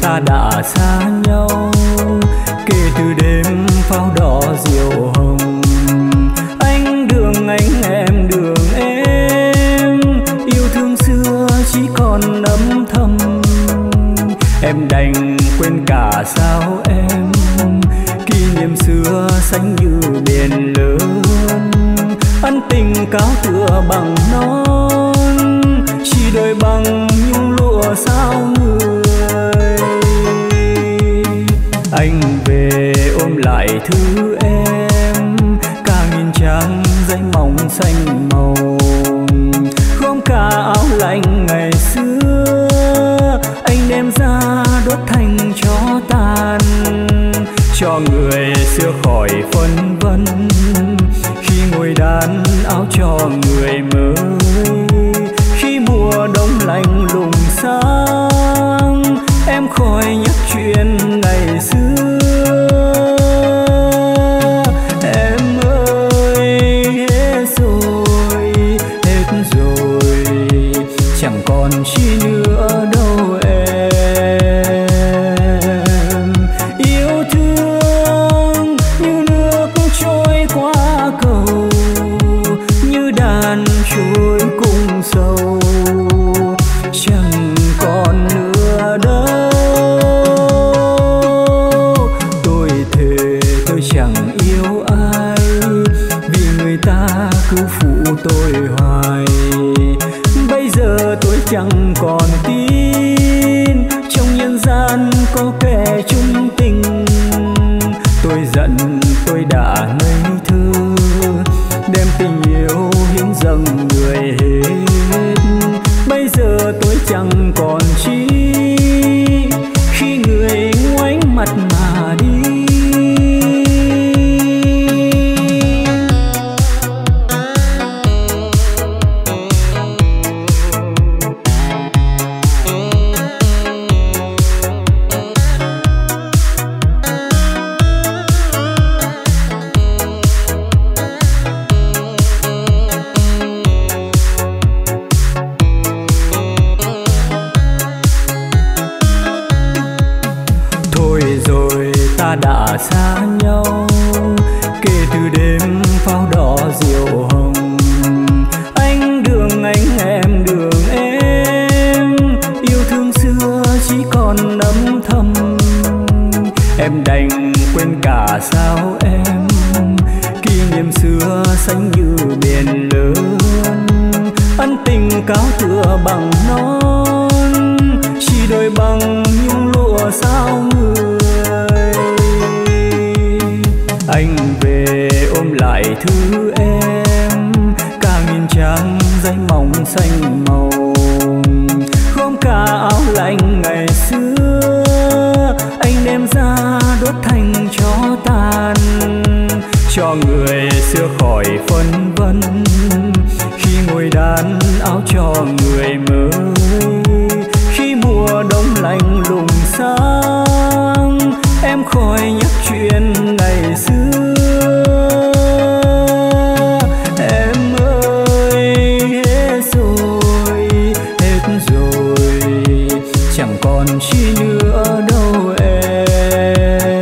ta đã xa nhau, kể từ đêm pháo đỏ diệu hồng. Anh đường em đường em, yêu thương xưa chỉ còn âm thầm. Em đành quên cả sao em, kỷ niệm xưa xanh như biển lớn. Ân tình cáo tựa bằng non, chỉ đôi bằng nhung lụa sao người. Anh về ôm lại thứ em, cả nghìn trang giấy mỏng xanh màu. Gom cả áo lạnh ngày xưa, anh đem ra đốt thành tro tàn. Cho người xưa khỏi phân vân, khi ngồi đàn áo cho người mới. Khi mùa đông lạnh lùng sang, em khỏi nhắc chuyện ngày xưa. Em ơi hết rồi, chẳng còn chi nữa đâu em. Yêu thương như nước trôi qua cầu, như đàn trôi cùng sầu, chẳng còn nữa đâu. Tôi thề tôi chẳng yêu ai, vì người ta cứ phụ tôi hoài. Bây giờ tôi chẳng còn tin trong nhân gian có kẻ chung tình. Tôi giận tôi đã ngây thơ, đem tình yêu hiến dâng người hết. Bây giờ tôi chẳng còn chi, khi người ngoảnh mặt mà đi. Ta đã xa nhau, kể từ đêm pháo đỏ diệu hồng. Anh đường em đường em, yêu thương xưa chỉ còn âm thầm. Em đành quên cả sao em, kỷ niệm xưa xanh như biển lớn. Ân tình cáo tựa bằng non, chỉ đôi bằng nhung lụa sao người. Anh về ôm lại thứ em, cả nghìn trang giấy mỏng xanh màu. Gom cả áo lạnh ngày xưa, anh đem ra đốt thành tro tàn. Cho người xưa khỏi phân vân, khi ngồi đàn áo cho người mới. Khi mùa đông lạnh lùng sang, em khỏi nhắc chuyện ngày xưa. Em ơi hết rồi, chẳng còn chi nữa đâu em.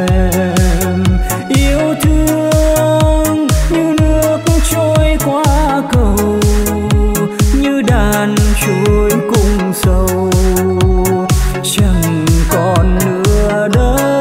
Yêu thương như nước trôi qua cầu, như đàn trôi cùng sầu, chẳng còn nữa đâu.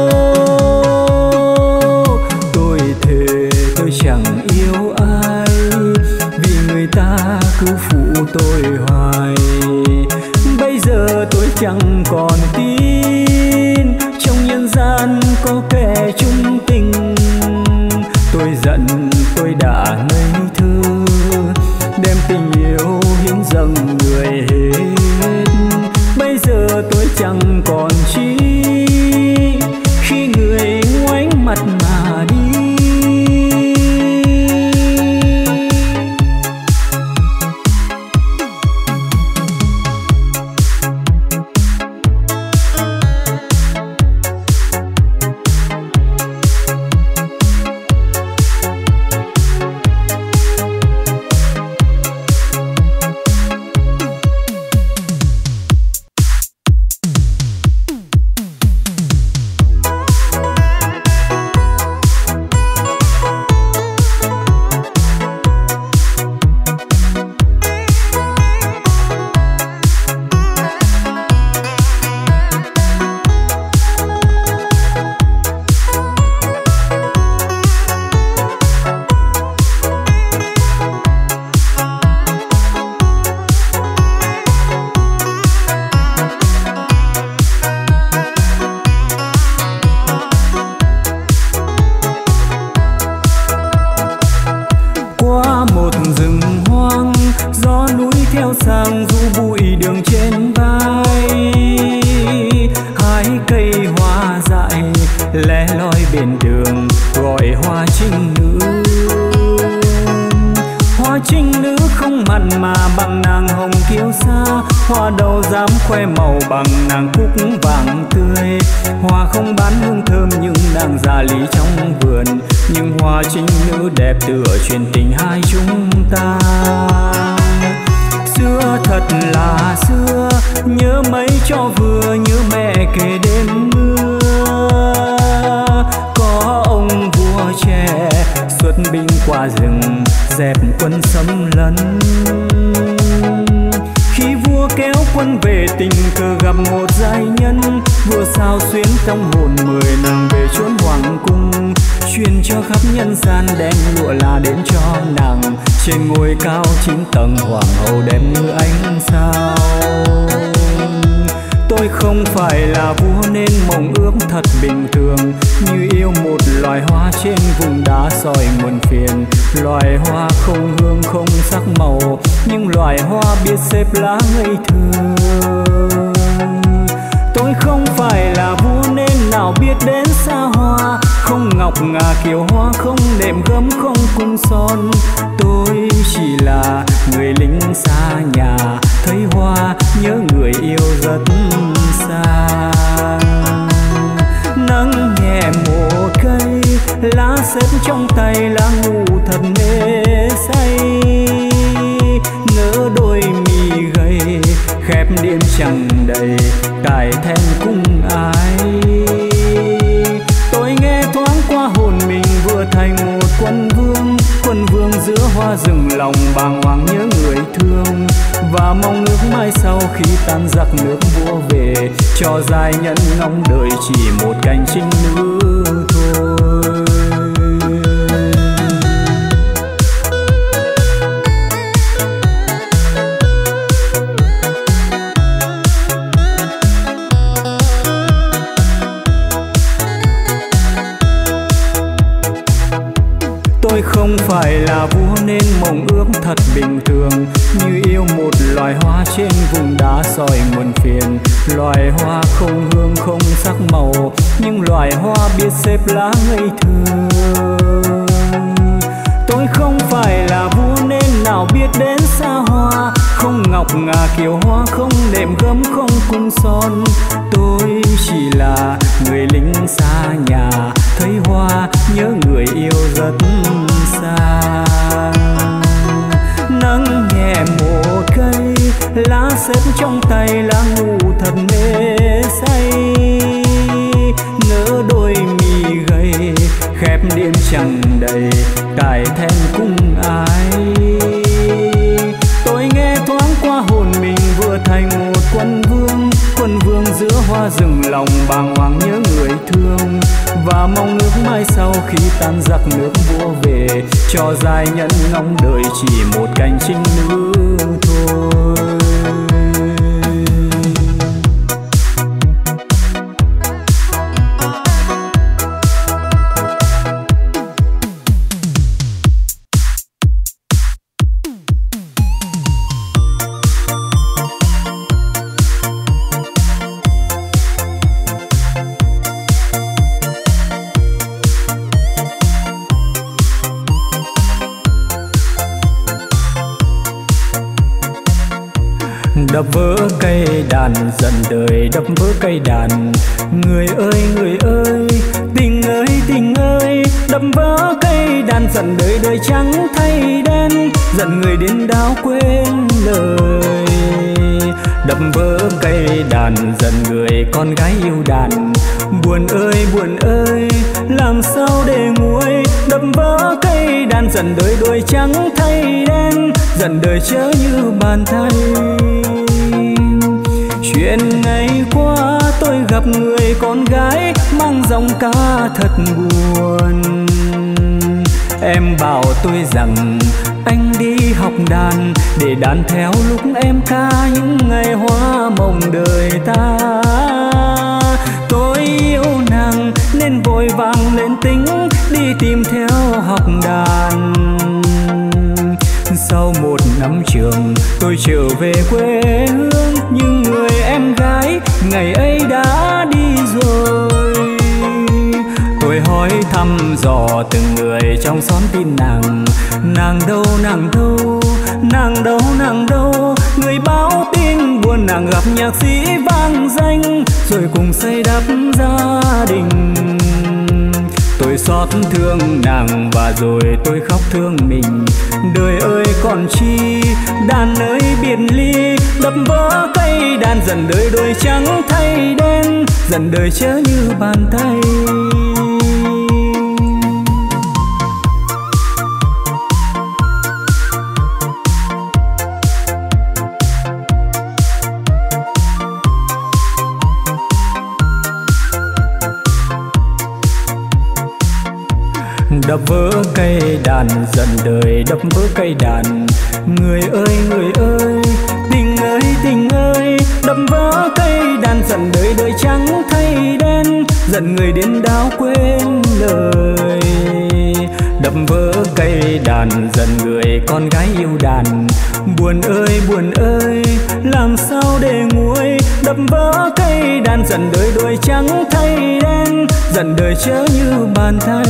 Tôi thề tôi chẳng yêu ai, vì người ta cứ phụ tôi hoài. Bây giờ tôi chẳng còn tin trong nhân gian có kẻ chung tình. Tôi giận tôi đã ngây thơ, đem tình yêu hiến dâng người hết. Bây giờ tôi chẳng còn chi, khi người ngoảnh mặt mà đi. hoa đâu dám khoe màu bằng nàng cúc vàng tươi. Hoa không bán hương thơm nhưng nàng già lý trong vườn, nhưng hoa trinh nữ đẹp tựa truyền tình hai chúng ta. Xưa thật là xưa, nhớ mấy cho vừa, nhớ mẹ kể đêm mưa. Có ông vua trẻ xuất binh qua rừng, dẹp quân xâm lấn. Khi vua kéo quân về, tình cờ gặp một giai nhân. Vua sao xuyến trong hồn 10 nàng về chốn hoàng cung, truyền cho khắp nhân gian đem lụa là đến cho nàng. Trên ngôi cao 9 tầng hoàng hậu đẹp như ánh sao. Tôi không phải là vua nên mộng ước thật bình thường, như yêu một loài hoa trên vùng đá sỏi nguồn phiền. Loài hoa không hương không sắc màu, nhưng loài hoa biết xếp lá ngây thơ. Tôi không phải là vua nên nào biết đến xa hoa, không ngọc ngà kiều hoa, không đệm gấm, không cung son. Tôi chỉ là người lính xa nhà, thấy hoa nhớ người yêu rất xa. Nắng nhẹ một cây, lá xếp trong tay, lá ngủ thật mê say. Nỡ đôi mi gầy, khép đêm chẳng đầy, cài then cung ai. Tôi nghe thoáng qua hồn mình vừa thành một quân vương. Quân vương giữa hoa rừng lòng bàng hoàng nhớ người thương, và mong ước mai sau khi tan giặc nước vua về, cho giai nhân ngóng đợi chỉ một cành trinh nữ thôi. Tôi không phải là vua nên mộng ước thật bình thường, như yêu một loài hoa trên vùng đá sỏi nguồn phiền. Loài hoa không hương không sắc màu, nhưng loài hoa biết xếp lá ngây thơ. Tôi không phải là vua nên nào biết đến xa hoa, không ngọc ngà kiều hoa, không đệm gấm, không cung son. Tôi chỉ là người lính xa nhà, thấy hoa nhớ người yêu rất xa. Nắng nhẹ một cây, lá xếp trong tay, lá ngủ thật mê say. Nỡ đôi mi gầy, khép đêm chẳng đầy, cài then cung ai. Tôi nghe thoáng qua hồn mình vừa thành một quân vương. Quân vương giữa hoa rừng lòng bàng hoàng nhớ người thương, và mong ước mai sau khi tan giặc nước vua về, cho giai nhân ngóng đợi chỉ một cành trinh nữ thôi. Đập vỡ cây đàn dần đời, đập vỡ cây đàn. Người ơi, tình ơi, đập vỡ cây đàn dần đời, đời trắng thay đen, dần người đến đau quên lời. Đập vỡ cây đàn dần người con gái yêu đàn. Buồn ơi, làm sao để nguôi. Đập vỡ cây đàn dần đời, đôi trắng thay đen, dần đời chớ như bàn tay. Chuyện ngày qua tôi gặp người con gái mang giọng ca thật buồn. Em bảo tôi rằng anh đi học đàn để đàn theo lúc em ca những ngày hoa mộng đời ta. Tôi yêu nàng nên vội vàng lên tính đi tìm theo học đàn. Sau một năm trường tôi trở về quê hương, nhưng người em gái ngày ấy đã đi rồi. Tôi hỏi thăm dò từng người trong xóm tin nàng. Nàng đâu, nàng đâu, nàng đâu, nàng đâu, người báo tin buồn nàng gặp nhạc sĩ vang danh, rồi cùng xây đắp gia đình. Tôi xót thương nàng và rồi tôi khóc thương mình. Đời ơi còn chi, đàn ơi biệt ly, đập vỡ cây đàn dần đời đôi trắng thay đen, dần đời chớ như bàn tay. Đập vỡ cây đàn dần đời đập vỡ cây đàn. Người ơi tình ơi, đập vỡ cây đàn dần đời đời trắng thay đen, dần người đến đau quên lời. Đập vỡ cây đàn dần người con gái yêu đàn. Buồn ơi làm sao để nguôi, đập vỡ cây đàn dần đời đôi trắng thay đen, dần đời chớ như bàn tay.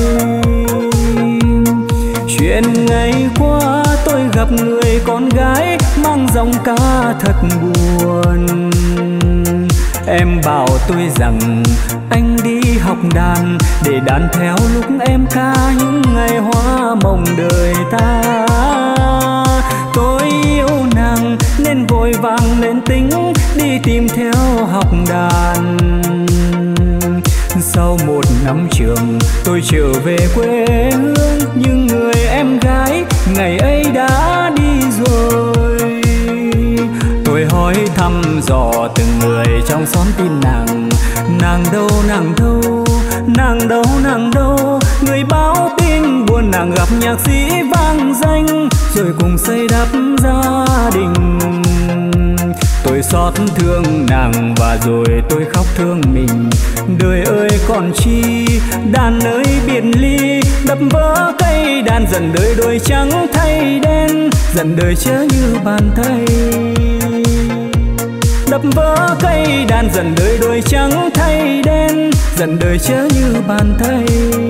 Chuyện ngày qua tôi gặp người con gái mang giọng ca thật buồn. Em bảo tôi rằng anh đi học đàn để đàn theo lúc em ca những ngày hoa mộng đời ta. Tôi yêu nàng nên vội vàng lên tính đi tìm theo học đàn. Sau một năm trường tôi trở về quê hương, nhưng người em gái ngày ấy đã đi rồi. Tôi hỏi thăm dò từng người trong xóm tin nàng. Nàng đâu, nàng đâu, nàng đâu, nàng đâu. Người báo tin buồn nàng gặp nhạc sĩ vang danh, rồi cùng xây đắp gia đình. Tôi xót thương nàng và rồi tôi khóc thương mình. Đời ơi còn chi, đàn ơi biệt ly, đập vỡ cây đàn dần đời đôi trắng thay đen, dần đời chớ như bàn tay. Đập vỡ cây đàn dần đời đôi trắng thay đen, dần đời chớ như bàn tay.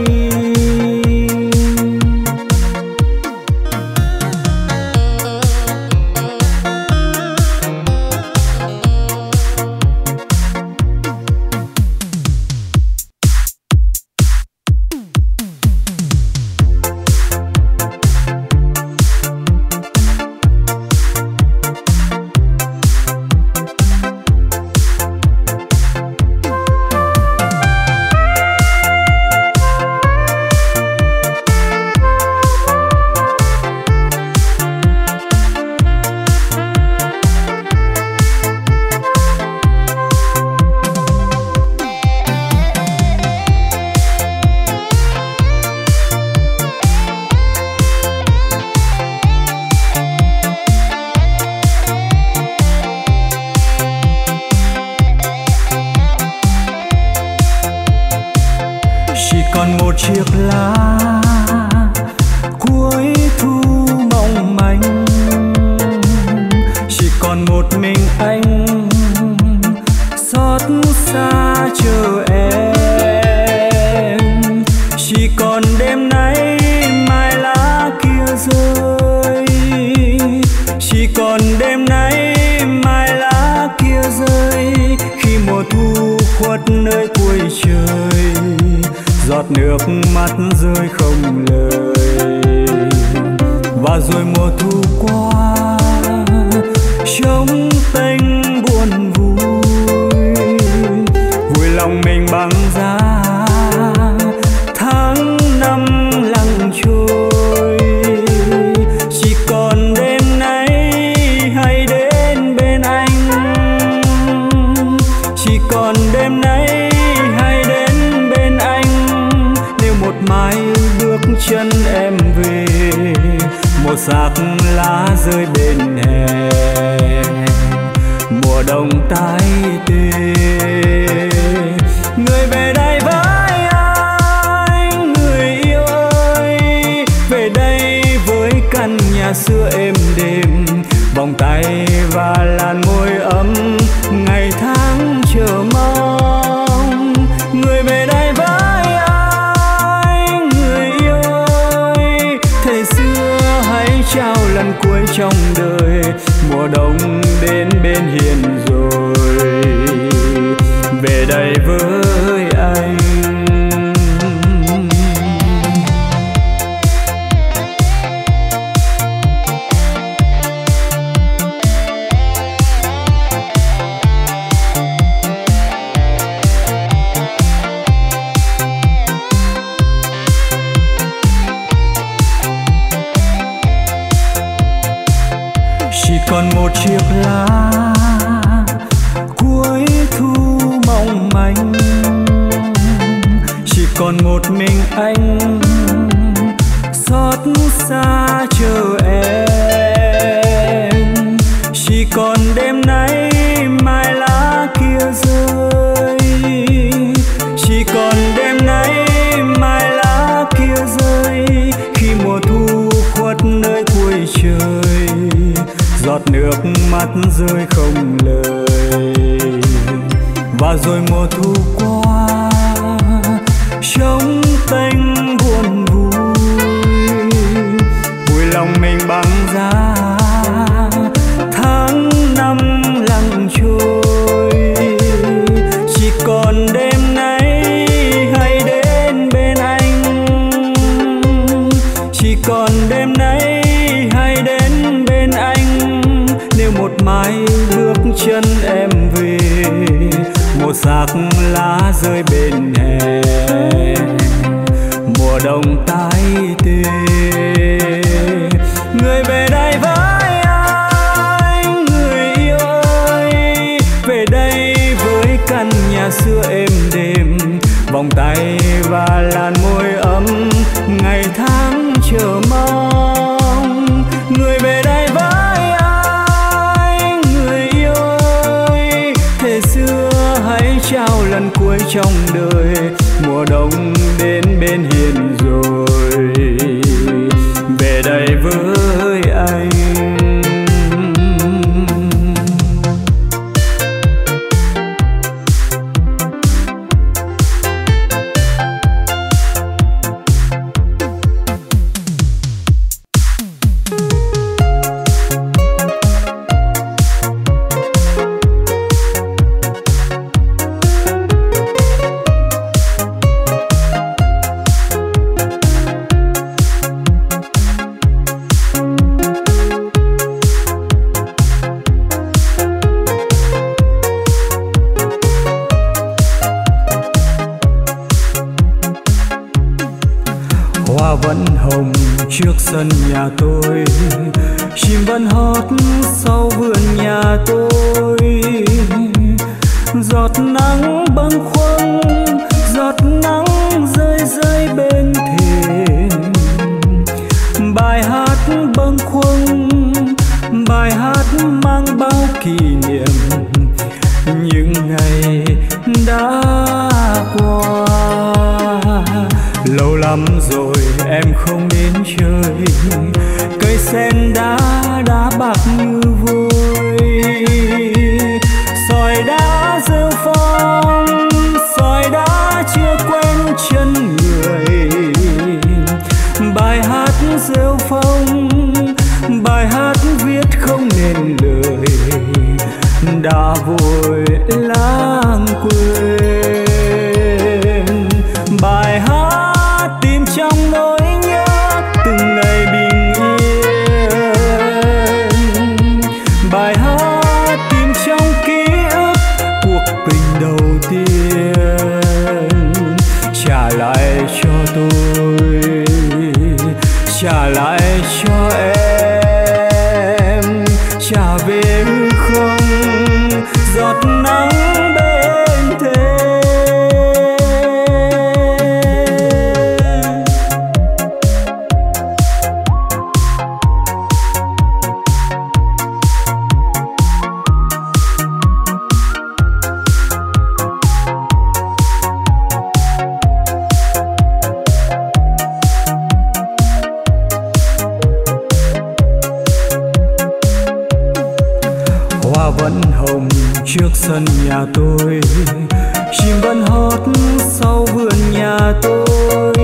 còn một chiếc lá cuối thu mong manh, chỉ còn một mình anh xót xa chờ em. Chỉ còn đêm nay mai lá kia rơi, chỉ còn đêm nay mai lá kia rơi. Khi mùa thu khuất nơi cuối trời, giọt nước mắt rơi không lời. Và rồi mùa thu qua trống tênh buồn vui, vui lòng mình băng giá tháng năm lặng trôi. Chỉ còn đêm nay hãy đến bên anh, chỉ còn đêm nay hãy đến bên anh. Nếu một mai bước chân em về, một xác lá rơi bên hè, mùa đông tái tê. Người về đây với anh, người yêu ơi, về đây với căn nhà xưa êm đềm, vòng tay và làn môi ấm, ngày tháng chờ mong. Người về đây với anh, người yêu ơi, thời xưa hãy trao lần cuối trong đời. Mùa đông mắt rơi không lời. Và rồi mùa thu qua trống tênh buồn vui, vui lòng mình băng giá tháng năm lặng trôi. Chỉ còn đêm nay hãy đến bên anh, chỉ còn đêm nay hãy đến bên anh. Nếu một mai bước chân em về, một xác lá rơi bên hè, mùa đông tái tê. Người về đây với anh, người yêu ơi, về đây với căn nhà xưa êm đềm, vòng tay và làn môi ấm, ngày tháng chờ mong. Người về đây với anh, người yêu ơi, thề xưa hãy trao lần cuối trong đời. Mùa đông đến bên hiền rồi, về đây với anh. Hoa vẫn hồng trước sân nhà tôi, chim vẫn hót sau vườn nhà tôi. Giọt nắng bâng khuâng, giọt nắng rơi rơi bên thềm. Bài hát bâng khuâng, bài hát mang bao kỷ niệm những ngày đã qua. Lâu lắm rồi em không đến chơi, cây sen đã bạc như vôi. Sỏi đá rêu phong, sỏi đá chưa quen chân người. Bài hát rêu phong, bài hát viết không nên lời, đã vội lãng quên. Bài hát tìm trong nỗi nhớ từng ngày bình yên. Bài hát tìm trong ký ức cuộc tình đầu tiên. Trả lại cho tôi, trả lại cho em, trả về hư không giọt nắng bên thềm. Hoa vẫn hồng trước sân nhà tôi, chim vẫn hót sau vườn nhà tôi.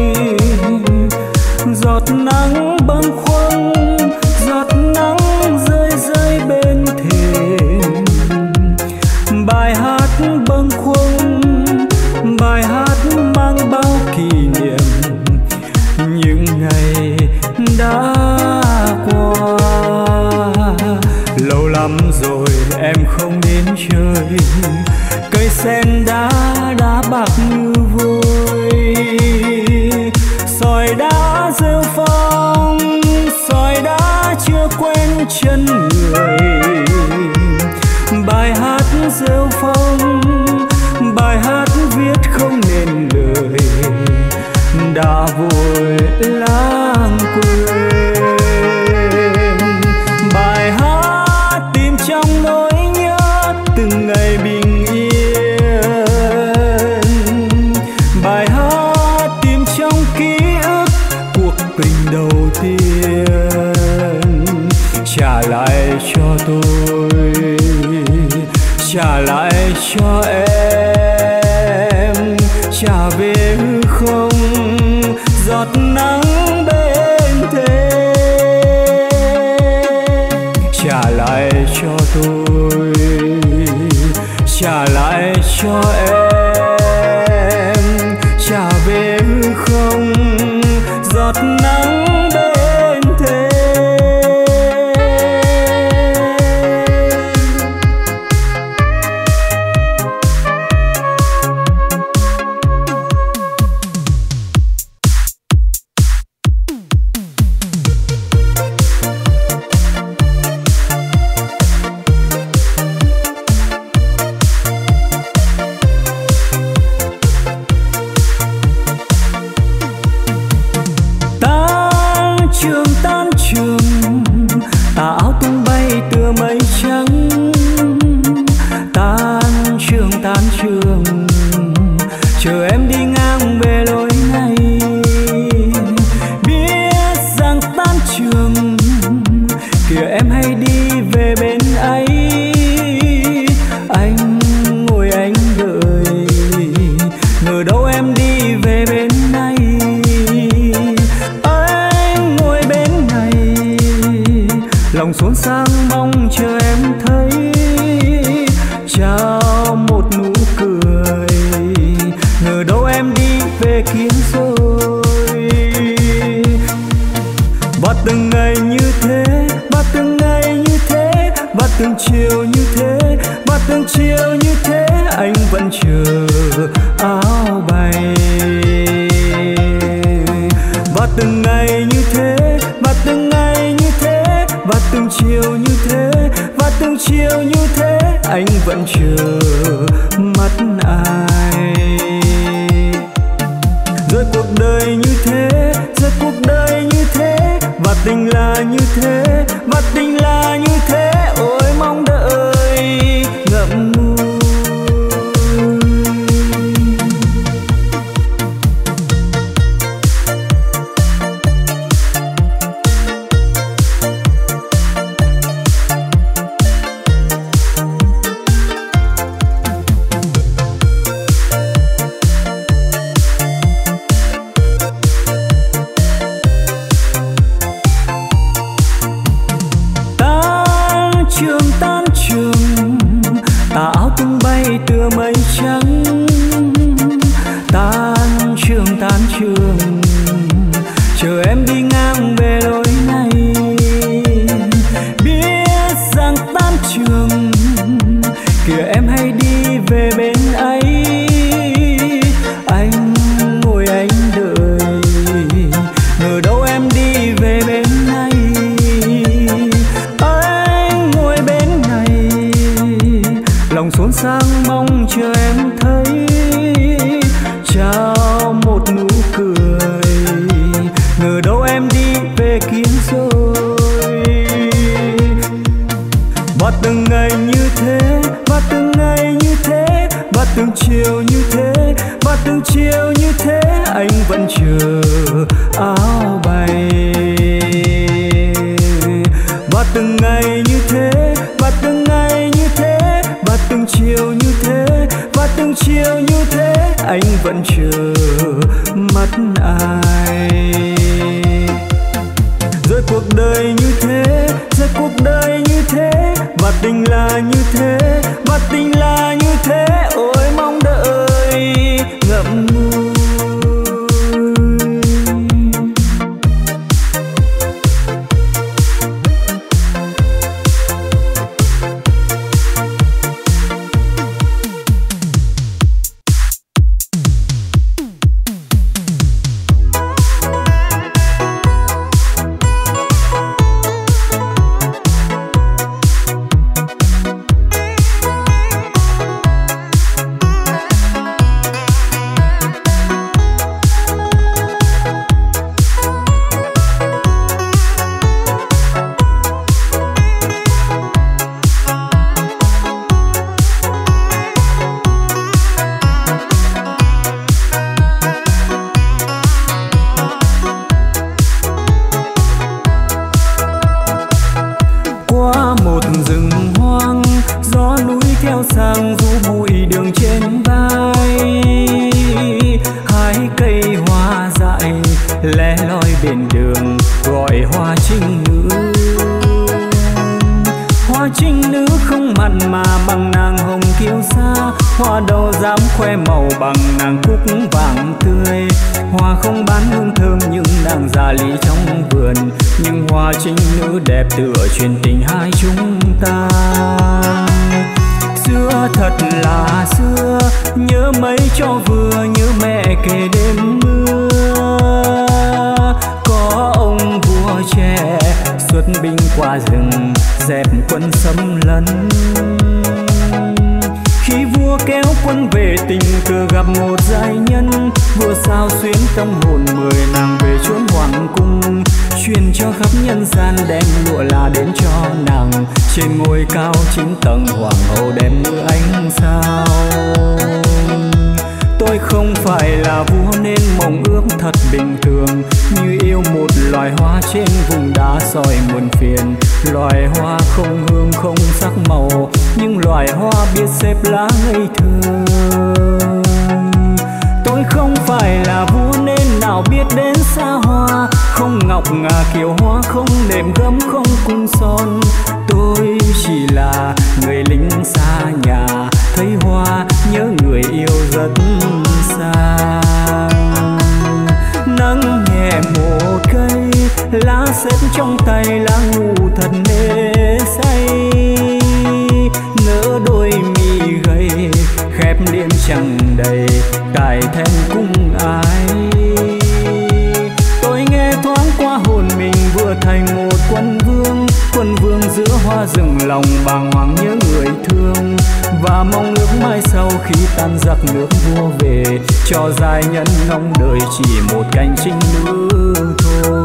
Giọt nắng bâng khuâng, giọt nắng rơi rơi bên thềm. Bài hát bâng khuâng, bài hát mang bao kỷ niệm những ngày đã qua. Lâu lắm rồi em không đến chơi, cây sen đã bạc như vôi. Sỏi đá rêu phong, sỏi đá chưa quen chân người. Bài hát rêu phong, bài hát viết không nên lời, đã vội lãng quên. Bài hát tìm trong nỗi nhớ từng ngày bình yên. Bài hát tìm trong ký ức cuộc tình đầu tiên. Trả lại cho tôi, lại cho em, trả về hư không giọt nắng bên thềm, trả lại cho tôi, trả lại cho em, trả về hư không giọt nắng bên thềm. Xốn sang mong chờ em thấy, trao một nụ cười, ngờ đâu em đi về kia rồi. Và từng ngày như thế, và từng ngày như thế, và từng chiều như thế, và từng chiều như thế, anh vẫn chờ áo bay. Và từng ngày như thế, và từng ngày như thế, và từng chiều như thế, và từng chiều như thế, anh vẫn chờ mắt ai. Rồi cuộc đời như thế, rồi cuộc đời như thế, và tình là như thế, và tình là như thế, ôi mong đợi ngậm ngùi. bụi đường trên vai. Hai cây hoa dại lẻ loi bên đường gọi hoa trinh nữ. Hoa trinh nữ không mặn mà bằng nàng hồng kiêu sa, hoa đâu dám khoe màu bằng nàng cúc vàng tươi. Hoa không bán hương thơm nhưng nàng già lý trong vườn, nhưng hoa trinh nữ đẹp tựa truyền tình hai chúng ta. Xưa thật là xưa, nhớ mấy cho vừa, nhớ mẹ kể đêm mưa. Có ông vua trẻ xuất binh qua rừng dẹp quân xâm lấn. Khi vua kéo quân về tình cờ gặp một giai nhân, vua sao xuyến tâm hồn mời nàng về chốn hoàng cung, truyền cho khắp nhân gian đem lụa là đến cho nàng. Trên ngôi cao 9 tầng hoàng hậu đem như ánh sao. Tôi không phải là vua nên mộng ước thật bình thường, như yêu một loài hoa trên vùng đá sỏi muôn phiền. Loài hoa không hương không sắc màu, nhưng loài hoa biết xếp lá ngây thơ. Tôi không phải là vua nên nào biết đến xa hoa, không ngọc ngà kiều hoa, không nệm gấm không cung son. Tôi chỉ là người lính xa nhà, thấy hoa nhớ người yêu rất xa. Nắng nhẹ một cây, lá xếp trong tay, lá ngủ thật mê say. Nỡ đôi mi gầy, khép liêm chẳng đầy, cài then cung ai. Tôi nghe thoáng qua hồn mình vừa thành một quân vương, quân vương giữa hoa rừng lòng bàng hoàng nhớ người thương. Và mong ước mai sau khi tan giặc nước vua về, cho giai nhân ngóng đời chỉ một cánh trinh nữ thôi.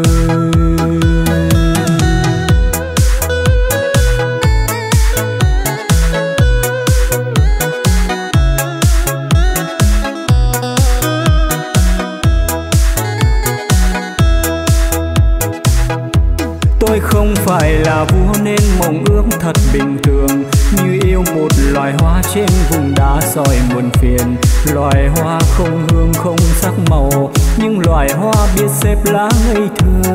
Tôi không phải là vua nên mộng ước thật bình thường, như yêu một loài hoa trên vùng đá sỏi muôn phiền. Loài hoa không hương không sắc màu, nhưng loài hoa biết xếp lá ngây thơ.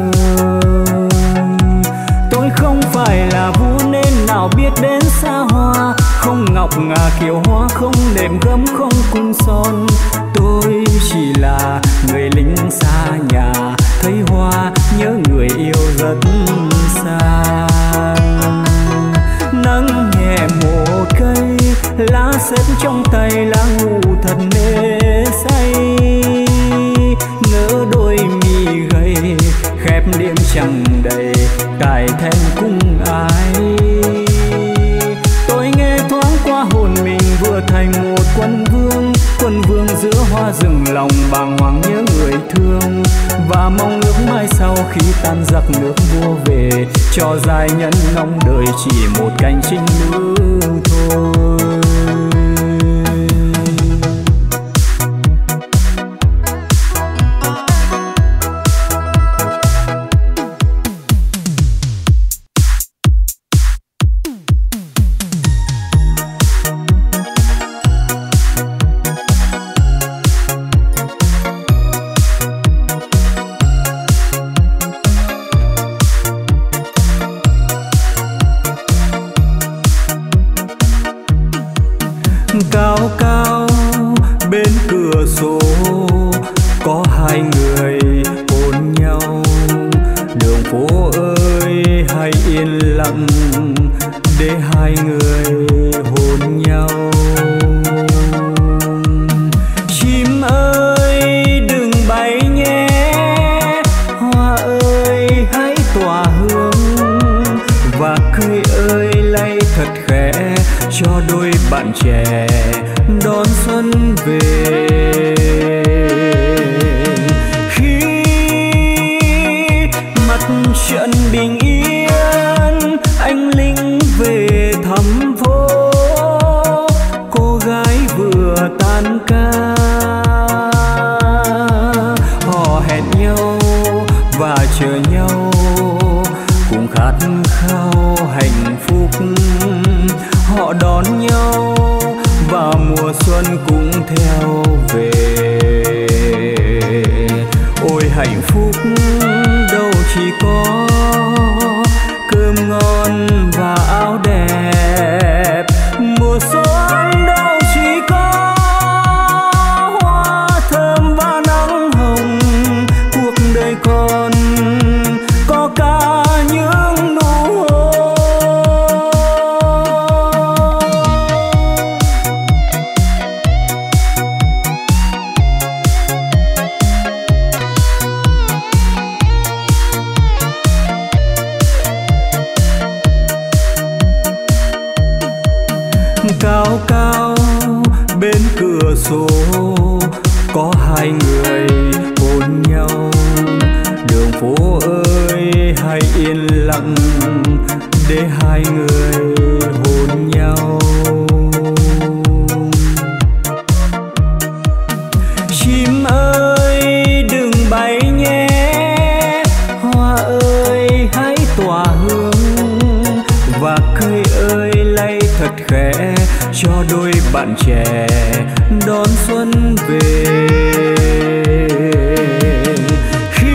Tôi không phải là vua nên nào biết đến xa hoa, không ngọc ngà kiều hoa, không nệm gấm không cung son. Tôi chỉ là người lính xa nhà, thấy hoa nhớ người yêu rất xa. Nắng nhẹ một cây, lá xếp trong tay, lá ngủ thật mê say. Nỡ đôi mi gầy, khép liêm chẳng đầy, cài then cung ai. Tôi nghe thoáng qua hồn mình vừa thành một quân vương, quân vương giữa hoa rừng lòng bàng hoàng nhớ người thương. Và mong ước mai sau khi tan giặc nước vua về, cho giai nhân ngóng đời chỉ một cánh trinh nữ thôi. Cao cao bên cửa sổ có hai người hôn nhau. Đường phố ơi hãy yên lặng để hai người hôn nhau. Chim ơi đừng bay nhé, hoa ơi hãy tỏa hương. Và cây ơi lay thật khẽ cho đôi bạn trẻ đón xuân về. Khi mặt trận bình yên, anh lính về thăm phố. Cô gái vừa tan ca, họ hẹn nhau và chờ nhau, cùng khát khao hạnh phúc. Họ đón nhau trẻ đón xuân về. Khi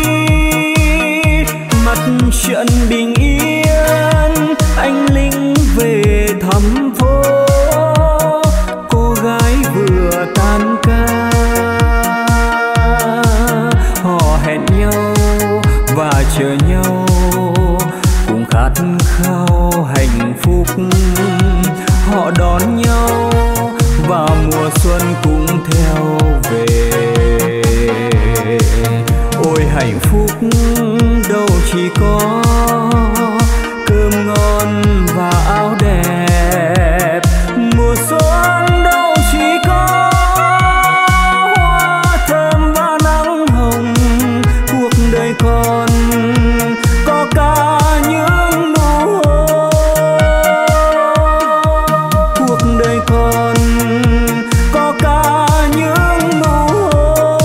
mặt trận bình yên, anh lính về thăm phố, cô gái vừa tan ca, họ hẹn nhau và chờ nhau cùng khát khao hạnh phúc. Họ đón nhau và mùa xuân cũng theo về. Ôi hạnh phúc đâu chỉ có cơm ngon và áo đẹp, mùa xuân đâu chỉ có hoa thơm và nắng hồng. Cuộc đời còn có cả những nụ hôn, cuộc đời còn có cả những nụ hôn.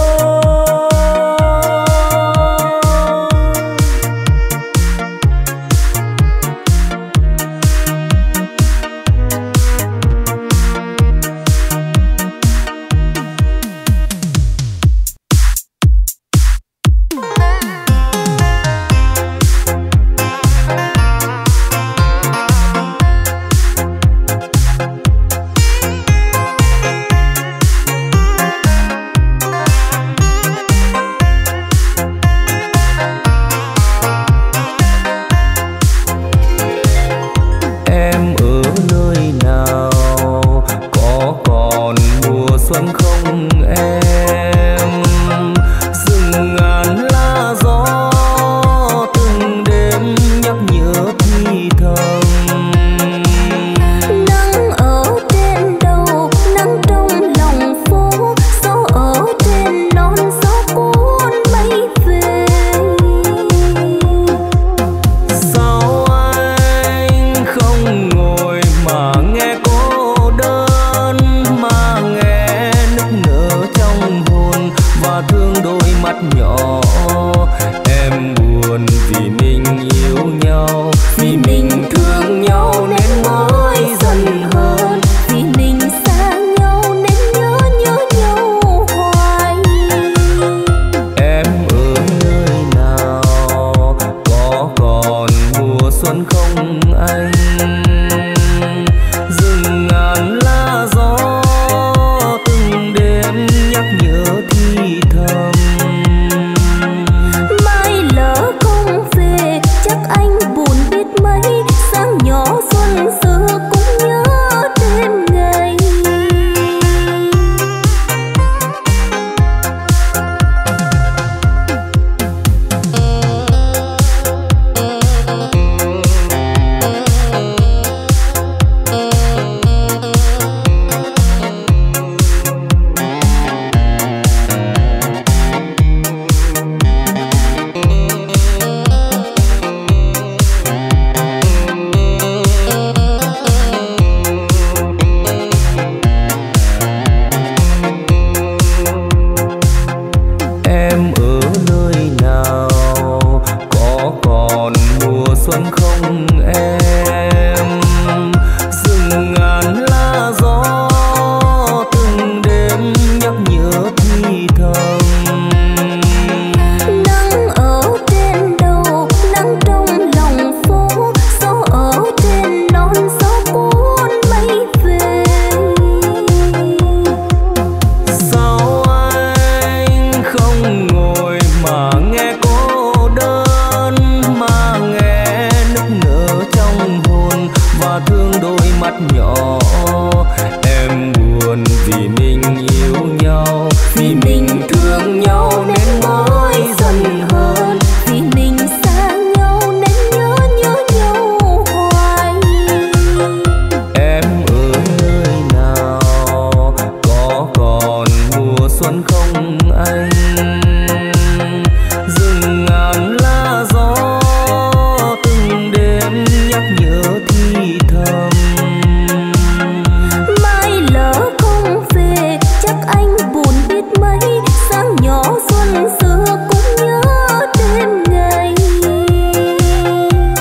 Em ở nơi nào, có còn mùa xuân không em? Rừng ngàn lá gió từng đêm nhắc nhớ thì thầm. Nắng ở trên đầu, nắng trong lòng phố, gió ở trên non, gió cuốn mây về. Sao anh không ngồi mà nghe cô đơn, mà nghe nức nở trong hồn và thương đôi mắt nhỏ. Em buồn vì mình yêu nhau, vì mình thương nhau nên mới dần hơn, Vì mình xa nhau nên nhớ nhau hoài. em ở nơi nào, có còn mùa xuân không anh? Rừng ngàn lá gió từng đêm nhắc nhớ thì thầm. Mai lỡ không về chắc anh buồn biết mấy, sáng nhỏ xuân xưa cũng nhớ đêm ngày. Em ở nơi nào, có còn mùa xuân không em? Rừng ngàn lá gió từng đêm nhắc nhớ thì thầm. Nắng ở trên đầu, nắng trong lòng phố, gió ở trên non, gió cuốn mây về. Sao anh không ngồi mà nghe cô đơn, mà nghe nức nở trong hồn và thương đôi mắt nhỏ. Em buồn vì mình yêu nhau, vì mình thương nhau nên mới dần hơn, Vì mình xa nhau nên nhớ nhau hoài. em ở nơi nào, có còn mùa xuân không anh? Rừng ngàn lá gió từng đêm nhắc nhớ thì thầm. Mai lỡ không về chắc anh buồn biết mấy, sáng nhỏ xuân xưa cũng nhớ đêm ngày.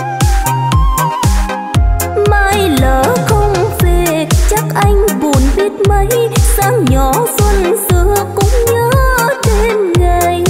Mai lỡ không về chắc anh buồn biết biết mấy, sáng nhỏ xuân xưa cũng nhớ đêm ngày.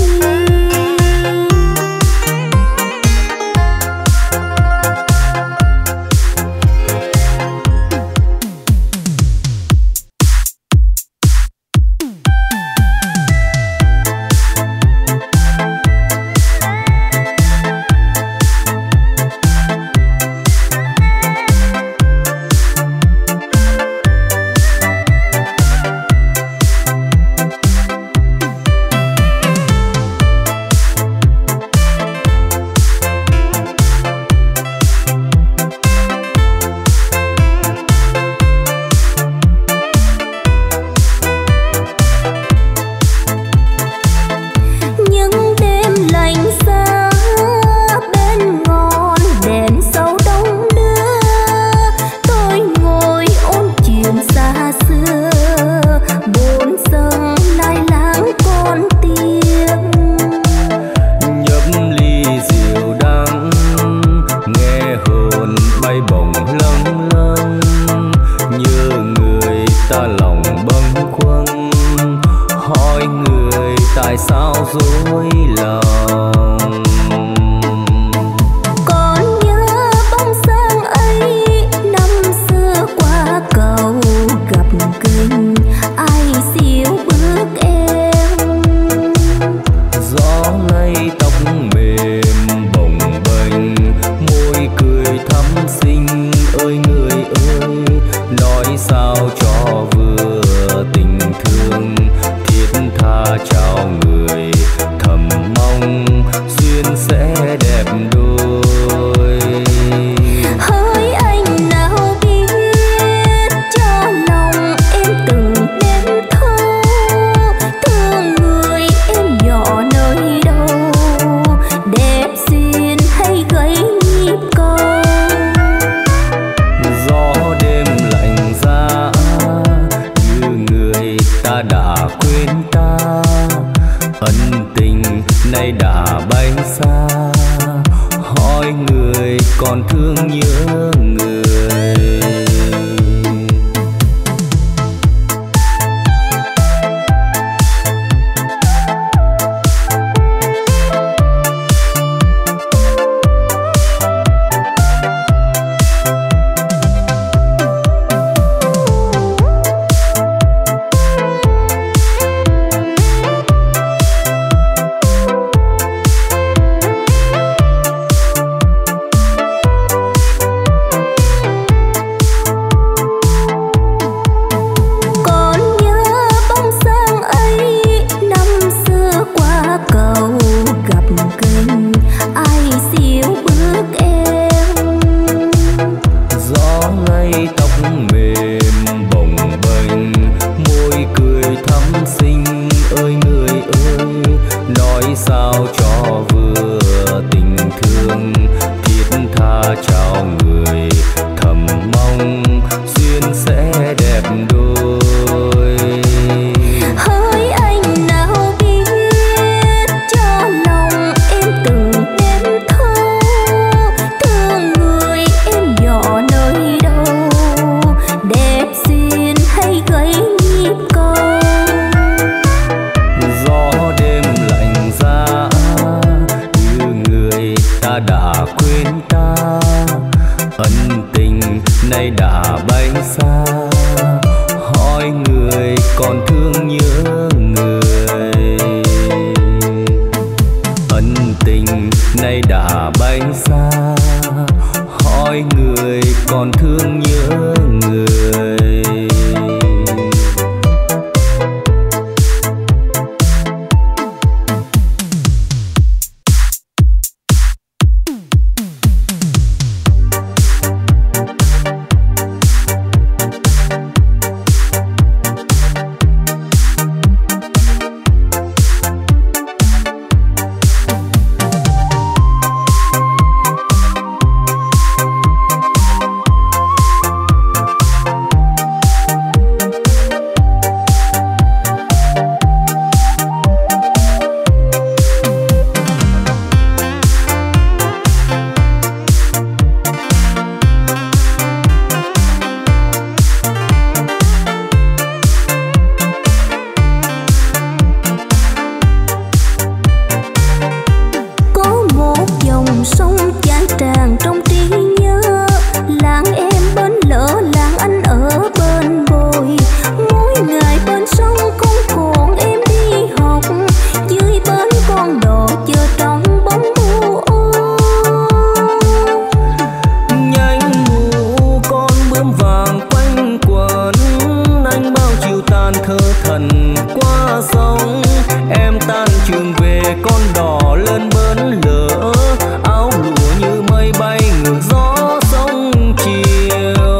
chiều tan thơ thần qua sông. Em tan trường về con đò lên bến lỡ, áo lụa như mây bay ngược gió sông chiều.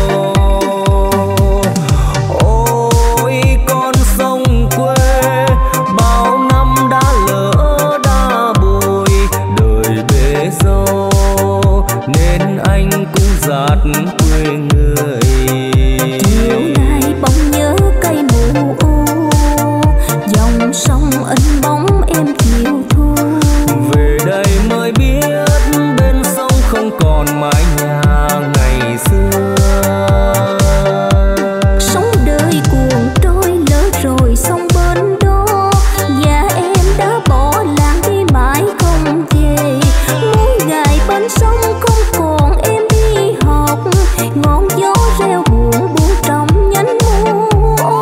Ôi con sông quê bao năm đã lỡ đã bồi, đời bể dâu nên anh cũng dạt quê người. Chiều nay bóng nhớ cây mù u, dòng sông in bóng em chiều thu. Về đây mới biết bên sông không còn mái nhà ngày xưa. Sóng đời cuồng trôi lỡ rồi sông bên đó, và em đã bỏ làng đi mãi không về. Mỗi ngày bên sông không còn em đi học, ngọn gió reo buồn buồn trong nhánh mùa.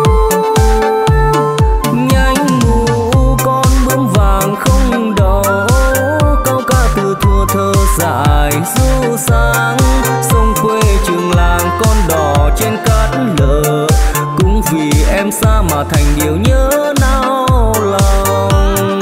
Nhánh mù con bướm vàng không đầu, câu ca từ thua thơ dài du sáng. Sông quê trường làng con đò trên cát lở, cũng vì em xa mà thành điều nhớ nao lòng.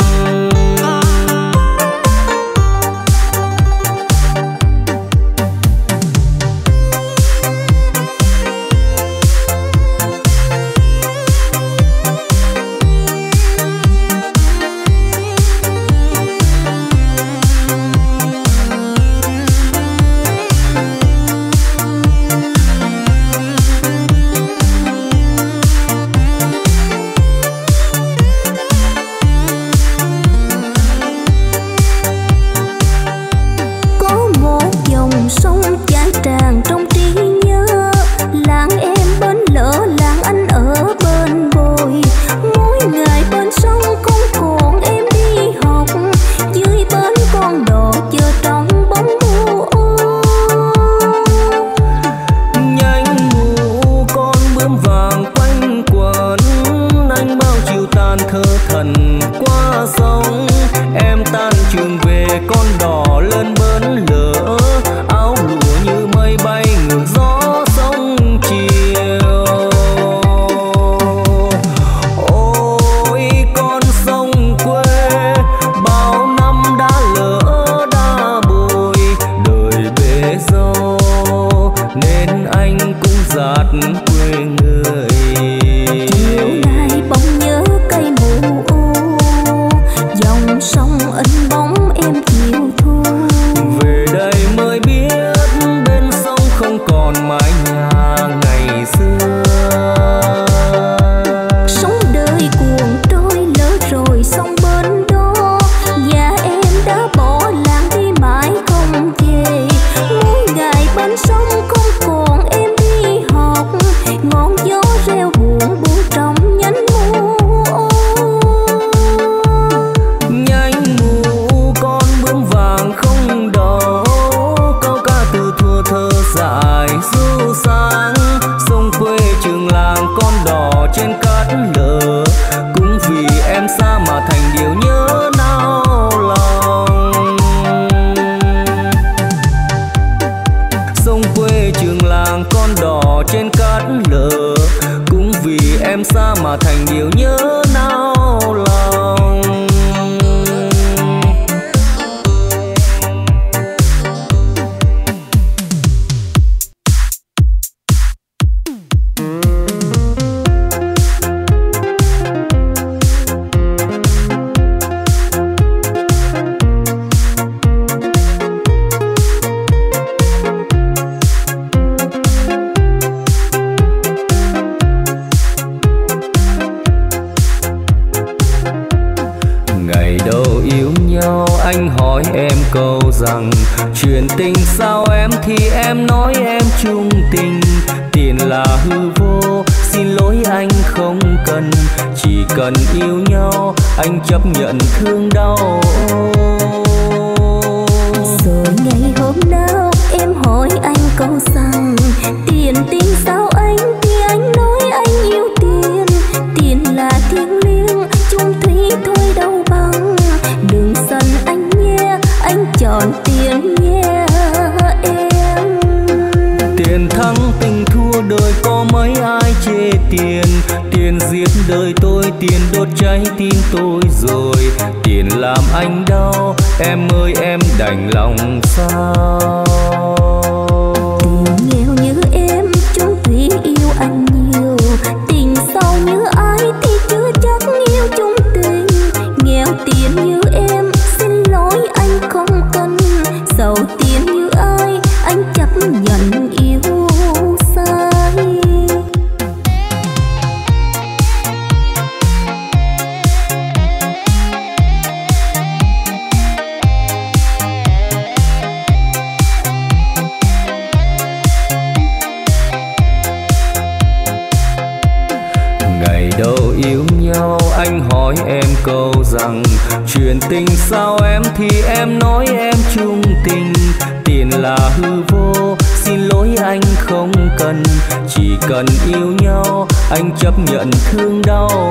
Có một dòng sông chảy tràn trong trí nhớ, làng em bên lỡ làng anh ở bên bồi. Mỗi ngày bên sông không còn em đi học, dưới bến con đò chờ trong bóng mù ô. Nhánh mù con bướm vàng quanh quẩn, anh bao chiều tan thơ thần qua sông. Em tan trường về con đò lên bến lỡ, áo lụa như mây bay ngược gió sông chiều. Ôi con sông quê bao năm đã lỡ đã bồi, đời bể dâu nên anh cũng dạt quê người. Chiều nay bóng nhớ cây mù u, dòng sông in bóng em chiều thu. Về đây mới biết bên sông không còn mái nhà ngày xưa. Sóng đời cuồng trôi lỡ rồi sông bên đó, và em đã bỏ làng đi mãi không về. Mỗi ngày bên sông không còn em đi học, ngọn gió reo buồn buồn trong nhánh mùa. Nhánh mù con bướm vàng không đầu, câu ca từ thua thơ dài du sáng. Sông quê trường làng con đò trên cát lở, cũng vì em xa mà thành điều nhớ nao lòng. Sông quê trường làng con đò trên cát lở, cũng vì em xa mà thành điều nhớ nao lòng. Ngày đầu yêu nhau anh hỏi em câu rằng, chuyện tình sao em thì em nói em chung tình. Tiền là hư vô, xin lỗi anh không cần, chỉ cần yêu nhau anh chấp nhận thương đau. Rồi ngày hôm nào em hỏi anh câu rằng, tiền tình sao anh thì anh nói anh yêu tiền. Tiền là thiêng liêng chung thủy thôi đâu bằng, đừng giận anh nhé, anh chọn tiền nhé em. Tiền thắng tình thua đời có mấy ai chê tiền. Tiền giết đời tôi, tiền đốt cháy tim tôi rồi. Tiền làm anh đau, em ơi em đành lòng sao? Tiền nghèo như em chung thủy yêu anh nhiều. Tình sâu như ai thì chưa chắc yêu chung tình. Nghèo tiền như em xin lỗi anh không cần. Giàu tiền như ai anh chấp nhận yêu sai. Ngày đầu yêu nhau anh hỏi em câu rằng chuyện tình sao em, thì em nói em chung tình. Tiền là hư vô, xin lỗi anh không cần. Chỉ cần yêu nhau anh chấp nhận thương đau.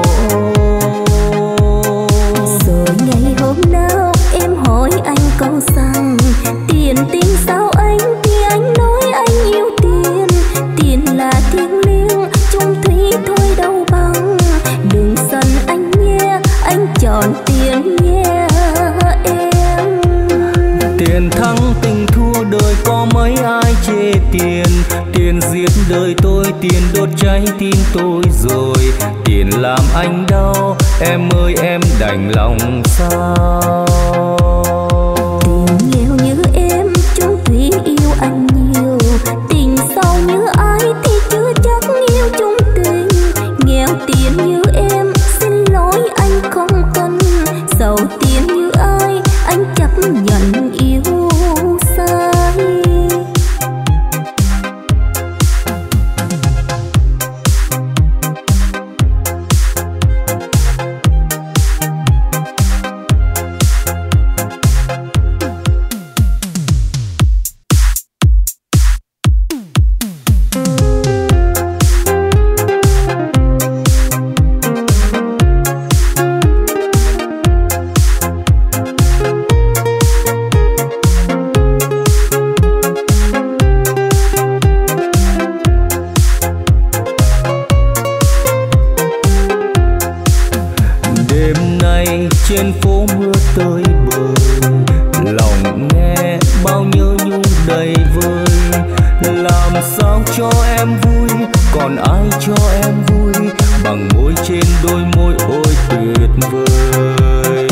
Rồi ngày hôm nào em hỏi anh câu rằng tiền tình sao anh, thì anh nói anh yêu tiền. Tiền là thiêng liêng chung thủy thôi đâu bằng. Đừng giận anh nhé, anh chọn tiền nhé em. Tiền thắng tình thua đời có mấy ai chê tiền. Tiền giết đời tôi, tiền đốt cháy tim tôi rồi. Tiền làm anh đau, em ơi em đành lòng sao? Tiền nghèo như em chung thủy yêu anh nhiều. Tình sâu như ai thì chưa chắc yêu chung tình. Nghèo tiền như em xin lỗi anh không cần. Giàu tiền như ai anh chấp nhận yêu sai. Trên phố mưa tơi bời, lòng nghe bao nhớ nhung đầy vơi. Làm sao cho em vui, còn ai cho em vui bằng môi trên đôi môi ôi tuyệt vời.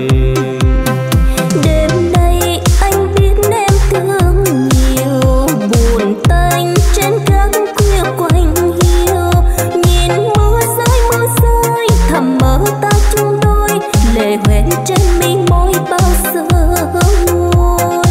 Đêm nay anh biết em thương nhiều, buồn tanh trên các khuya quanh hiu. Nhìn mưa rơi thầm mơ ta chung đôi. Lệ hoen trên mi môi bao giờ nguôi.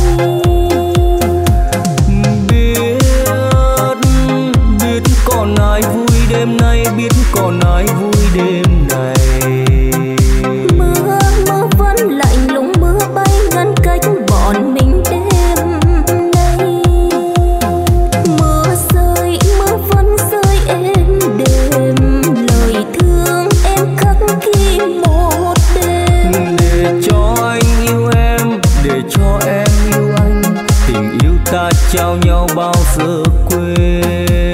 Biết còn ai vui đêm nay, biết còn ai vui đêm này. Mưa vẫn lạnh lùng, mưa bay ngăn cách bọn mình đêm nay. Mưa vẫn rơi êm đềm. Lời thương em khắc ghi một đêm. Để cho anh yêu em, để cho em yêu anh. Tình yêu ta trao nhau bao giờ quên.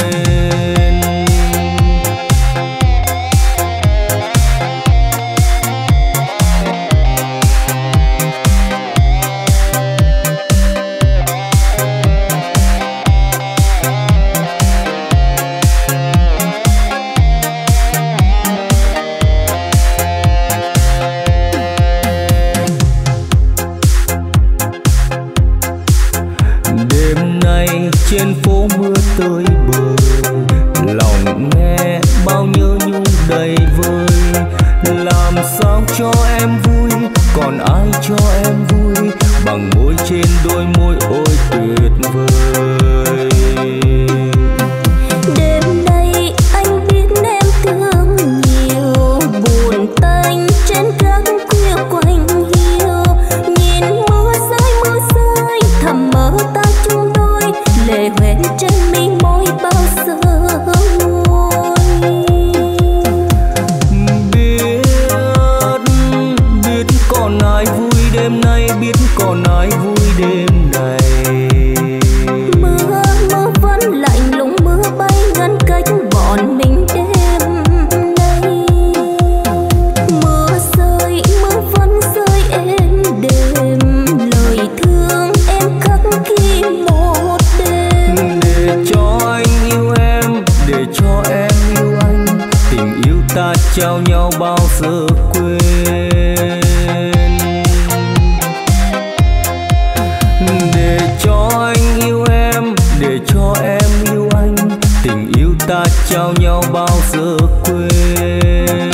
Trên phố mưa tơi bời, lòng nghe bao nhớ nhung đầy vơi. Làm sao cho em vui, còn ai cho em vui bằng môi trên đôi môi ôi tuyệt vời. Đêm nay anh biết em thương nhiều, buồn tanh trên các khuya quanh hiu. Nhìn mưa rơi thầm mơ ta chung đôi. Lệ hoen trên mi môi bao giờ nguôi. Biết còn ai vui đêm nay, biết còn ai vui đêm nay. ta trao nhau bao giờ quên. Để cho anh yêu em, để cho em yêu anh, tình yêu ta trao nhau bao giờ quên.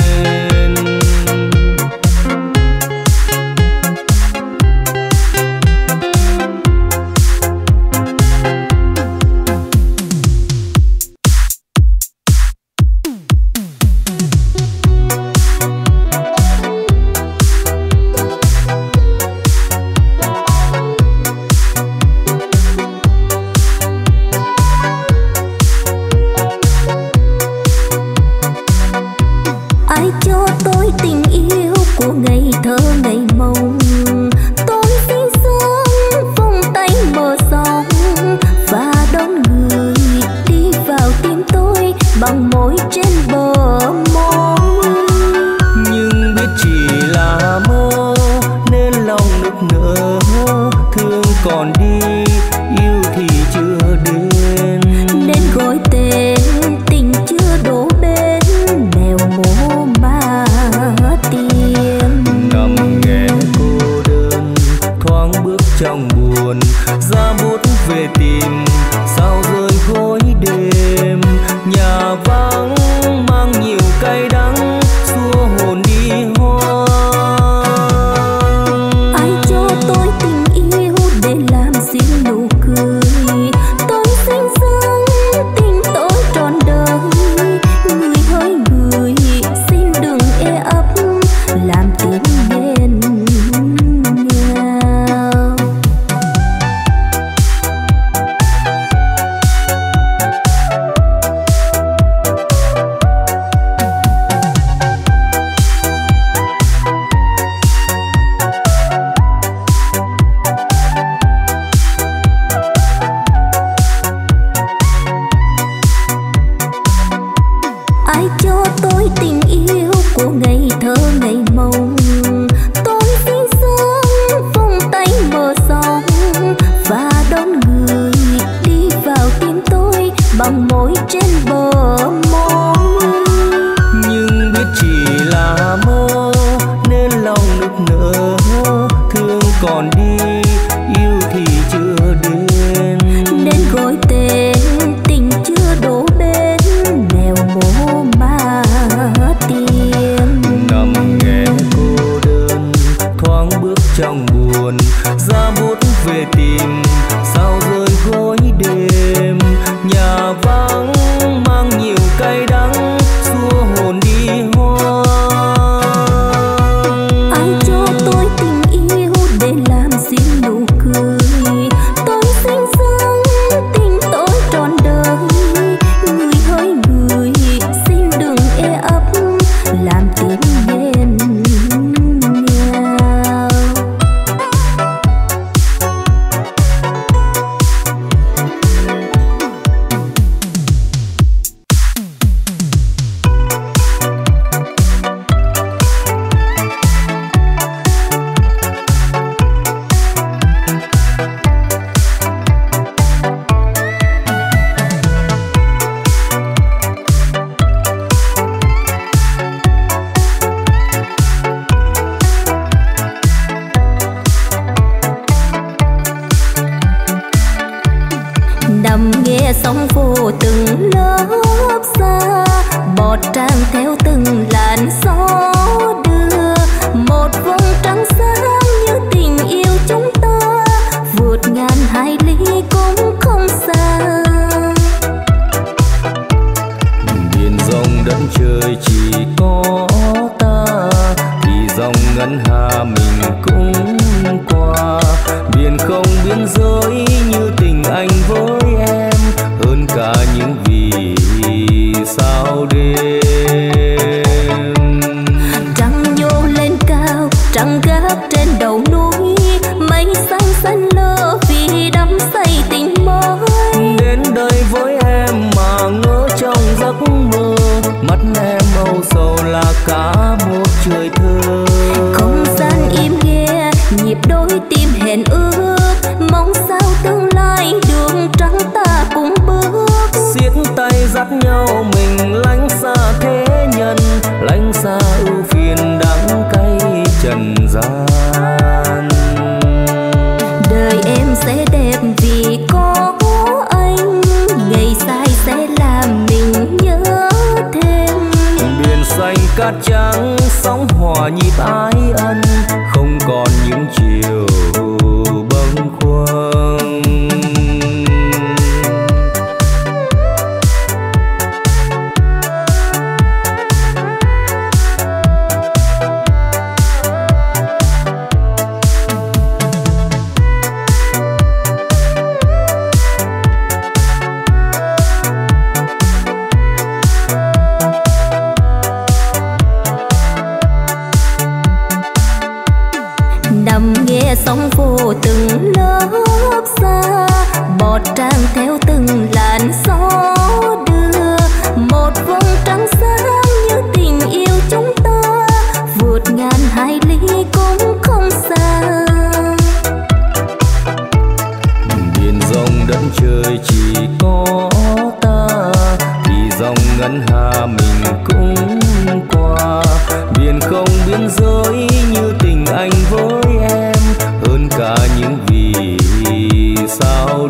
Dắt nhau mình lánh xa thế nhân xanh cát trắng sóng hòa nhịp ái ân, không còn những chiều bâng khuâng. sóng vô từng lớp xa, bọt tràn theo từng làn gió đưa một vầng trăng sáng như tình yêu chúng ta, vượt ngàn hải lý cũng không xa. Biển rộng đất trời chỉ có ta, thì dòng ngân hà mình cũng qua. Biển không biên giới như tình anh với em, hơn cả những vì sao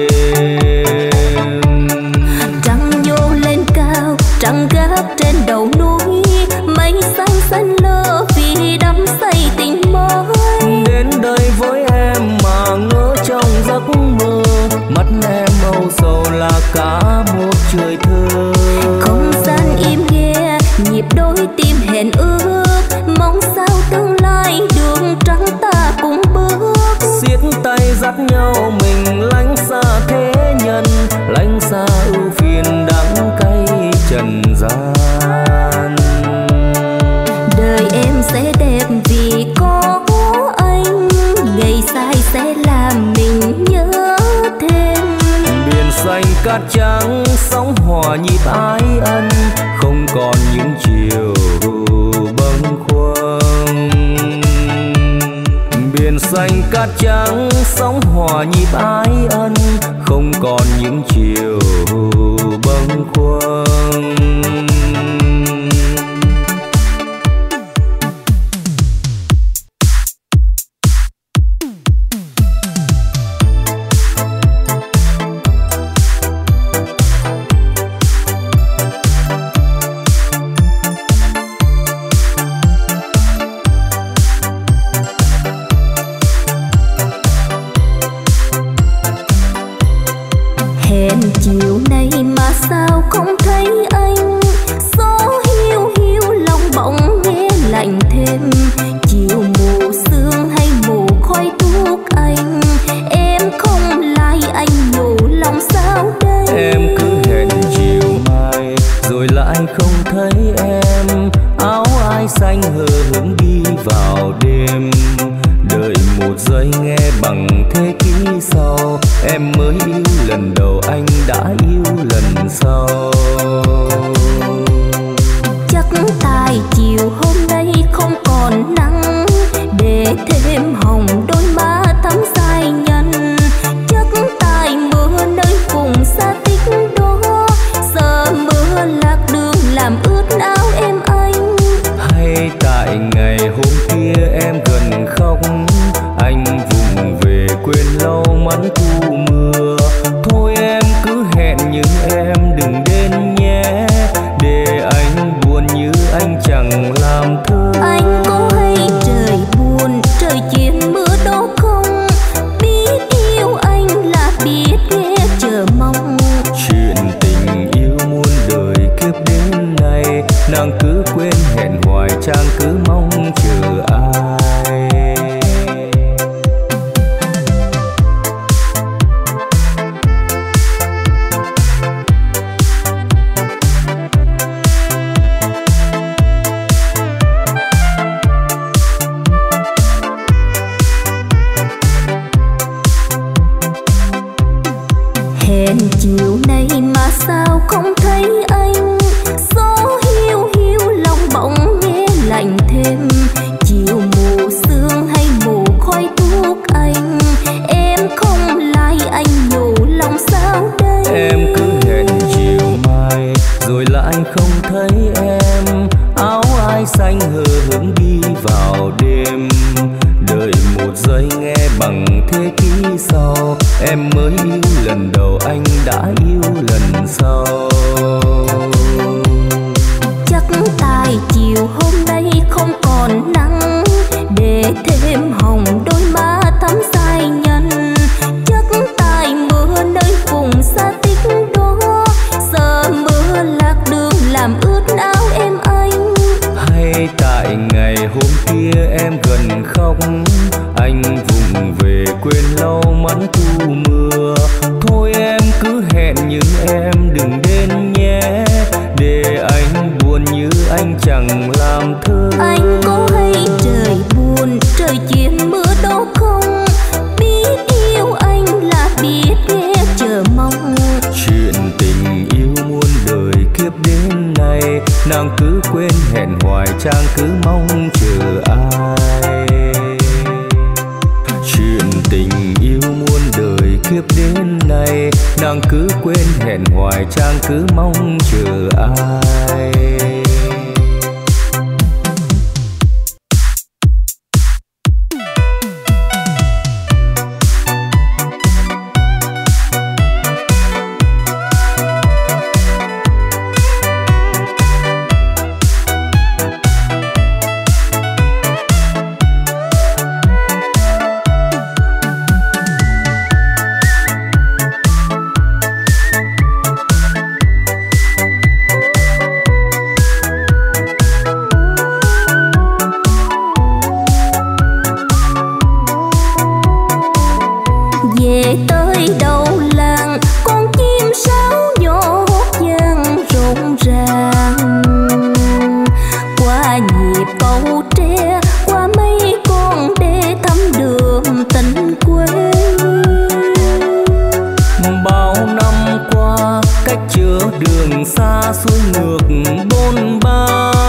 đêm. Trăng nhô lên cao, trăng gác trên đầu núi, mây xanh xanh lơ vì đắm say tình mới. Đến đây với em mà ngỡ trong giấc mơ, mắt em âu sầu là cả một trời thơ. Không gian im nghe nhịp đôi tim hẹn ước, mong sao tương lai đường trắng ta cùng bước. Siết tay dắt nhau mình lánh xa thế nhân, lánh xa ưu phiền đắng cay trần gian. Đời em sẽ đẹp vì có anh, ngày sai sẽ làm mình nhớ thêm. Biển xanh cát trắng sóng hòa nhịp ái ân, không còn những chiều bâng khuâng. Biển xanh cát trắng sóng hòa nhịp ái ân, không còn những chiều bâng khuâng. Hẹn chiều nay mà sao không thấy anh, gió hiu hiu lòng bỗng nghe lạnh thêm. Chiều mù sương hay mù khói thuốc anh, em không lại anh nhủ lòng sao đây. Em cứ hẹn chiều mai rồi lại không thấy em, áo ai xanh hờ hững đi vào đêm. Đợi một giây nghe bằng thế kỷ sau, em mới yêu lần đầu anh đã yêu lần sau. Chắc tại chiều hôm nay không còn nắng, để thêm hồng đôi má thắm dài nhân. Chắc tại mưa nơi vùng xa tích đó, giờ mưa lạc đường làm ướt áo em anh. Hay tại ngày hôm kia em gần khóc, anh vùng về quên lâu mắn thu mưa. Thôi em cứ hẹn nhưng em đừng đến nhé, để anh buồn như anh chẳng làm thơ. Anh có hay trời buồn, trời chuyển mưa đó không? Biết yêu anh là biết nghe chờ mong. Chuyện tình yêu muôn đời kiếp đến nay, nàng cứ quên hẹn hoài chàng cứ mong chờ ai. Hẹn chiều nay mà sao không thấy anh, gió hiu hiu lòng bỗng nghe lạnh thêm. Chiều mù sương hay mù khói thuốc anh, em không lại anh nhủ lòng sao đây. Em cứ hẹn chiều mai rồi lại không thấy em, áo ai xanh hờ hững đi vào đêm. Đợi một giây nghe bằng thế kỷ sau, em mới yêu lần đầu anh đã yêu lần sau. Chắc tại chiều hôm nay không còn nắng, để thêm hồng đôi má thắm say nhân. Chắc tại mưa nơi vùng xa tích đó, sợ mưa lạc đường làm ướt áo em anh. Hay tại ngày hôm kia em gần khóc, anh vùng về quên lâu mắn thu mưa. Thôi em cứ hẹn nhưng em đừng đến nhé, để anh buồn như anh chẳng làm thơ. Anh có hay trời buồn, trời chuyện mưa đó không? Biết yêu anh là biết ghé chờ mong. Chuyện tình yêu muôn đời kiếp đến nay, nàng cứ quên hẹn hoài chàng cứ mong chờ ai. Chuyện tình yêu muôn đời kiếp đến nay, nàng cứ quên hẹn hoài chàng cứ mong chờ ai. Về tới đầu làng, con chim sáo nhỏ hót vang rộn ràng. Qua nhịp cầu tre, qua mấy con đê thăm đường tình quê. Bao năm qua cách chở đường xa xuôi ngược bôn ba,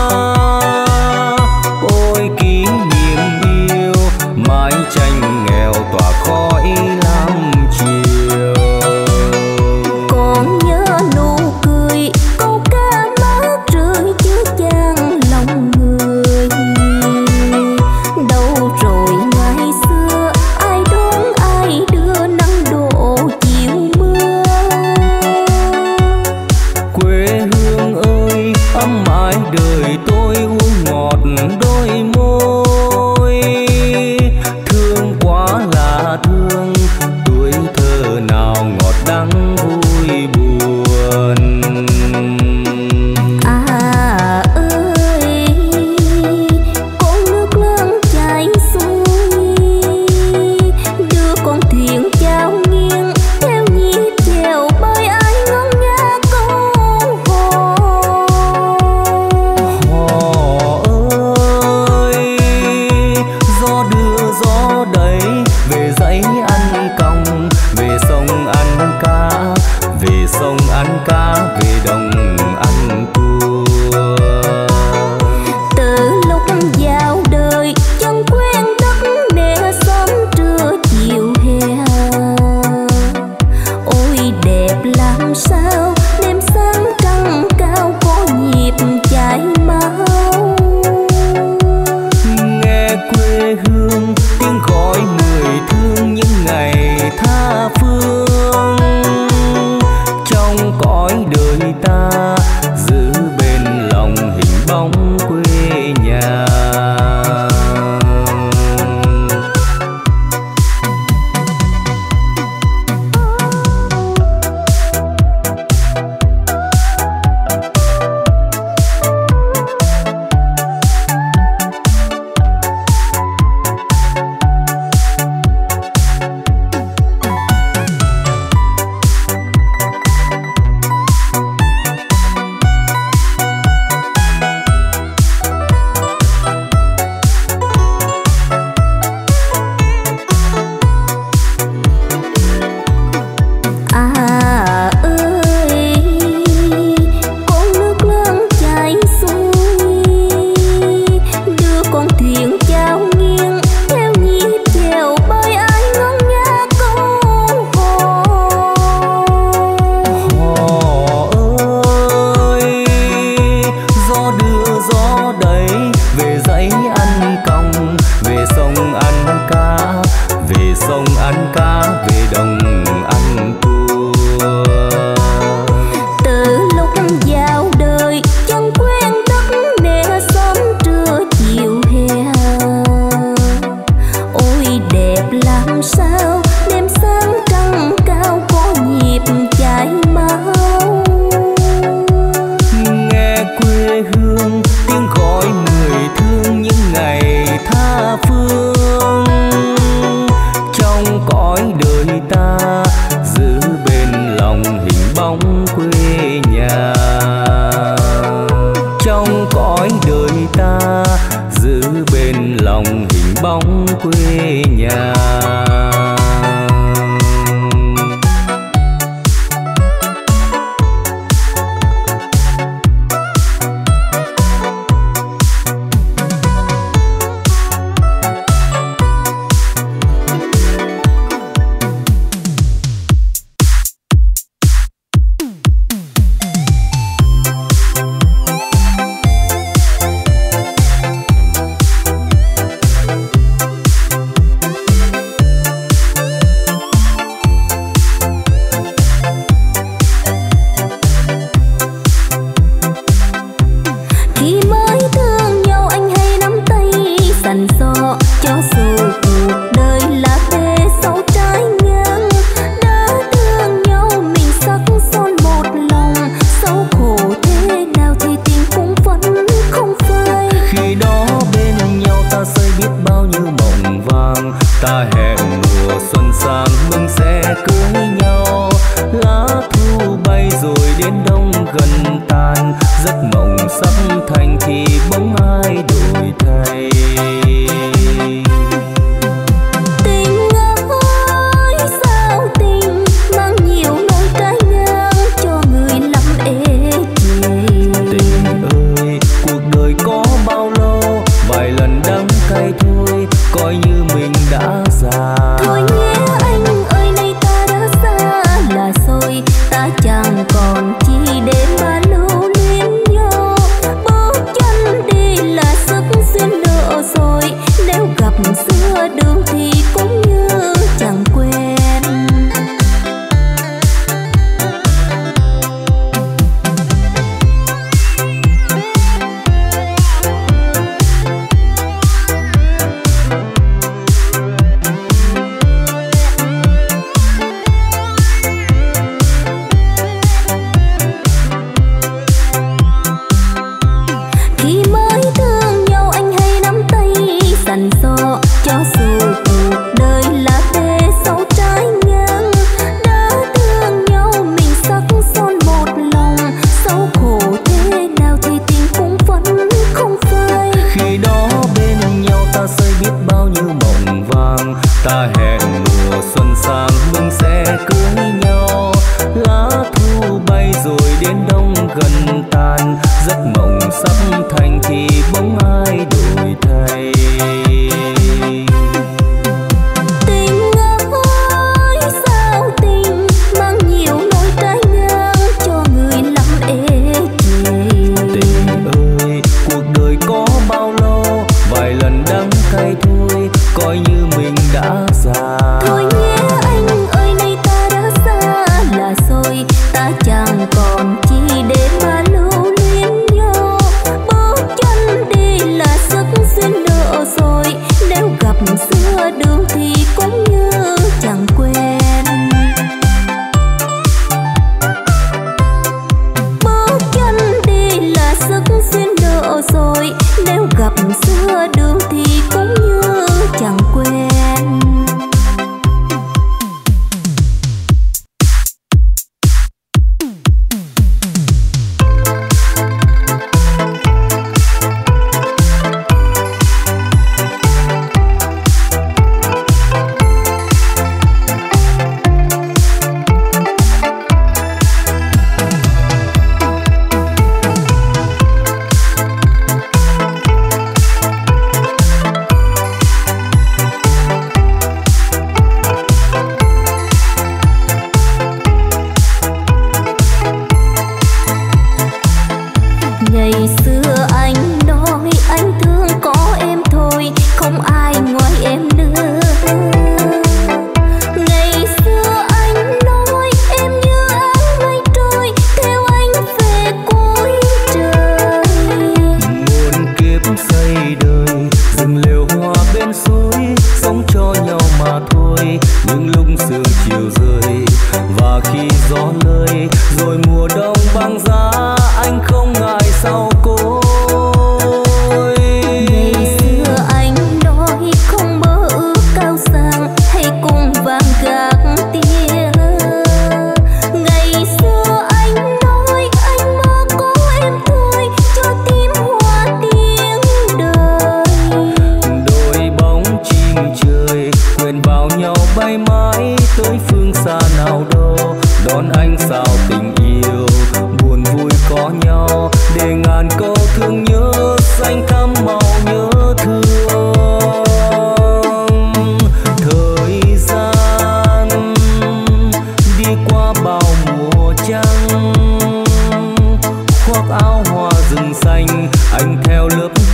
ôi kỷ niệm yêu mái tranh nghèo tỏa khói lam chiều. Còn nhớ nụ cười, câu ca mát rơi chứa chan lòng người. Đâu rồi ngày xưa, ai đón ai đưa nắng đổ chiều mưa. Quê hương ơi ấm ái đời tôi uống ngọt đôi môi. Thương quá là thương, tuổi thơ nào ngọt đắng vui buồn. À ơi, con nước lớn chảy xuôi, đưa con thuyền chao nghiêng theo nhịp chèo bơi ai ngân nga câu hò. Hò trong cõi đời ta, giữ bên lòng hình bóng quê nhà.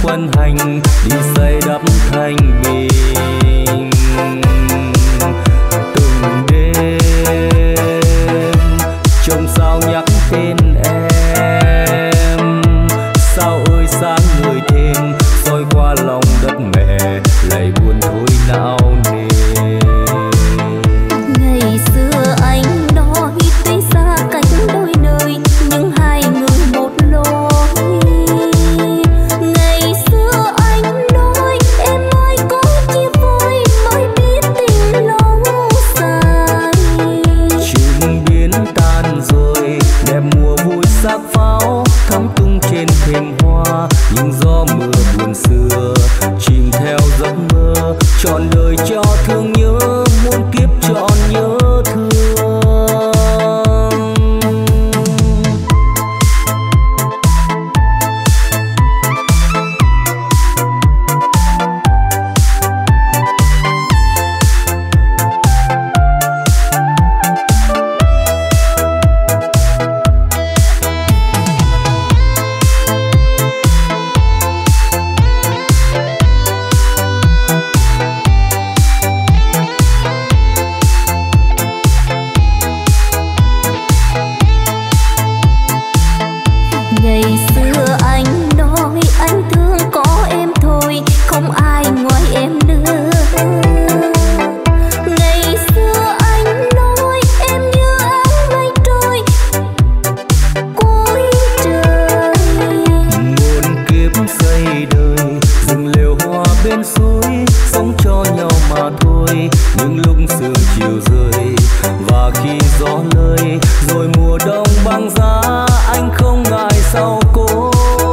quân hành đi xây đắp thành bình. Từng đêm trông sao nhắc tên em, sao ơi sáng người thêm soi qua lòng đất mẹ lại buồn thôi não nề. Ngày xưa anh nói tuy xa cách đôi nơi nhưng hai người một lối. Ngày xưa anh nói em ơi có chia phôi mới biết tình lâu dài. Chừng biến tan rồi đẹp mùa vui sắc pháo thắm tung trên thềm hoa, nhưng gió mưa buồn xưa chìm theo giấc mơ trọn đời cho thương nhớ muôn kiếp trọn nhớ thương. Ngày xưa anh nói anh thương có em thôi, không ai ngoài em nữa. Ngày xưa anh nói em như áng mây trôi cuối trời. Muôn kiếp xây đời rừng lều hoa bên suối, sống cho nhau mà thôi. Những lúc sương chiều rơi và khi gió lơi rồi mùa đông băng giá, anh không ngại sau cối.